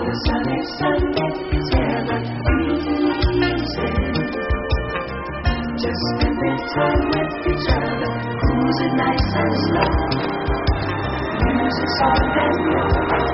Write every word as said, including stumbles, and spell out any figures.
on a sunny Sunday together, easy. Just spending time with each other, cruising nice and slow. Music soft and low.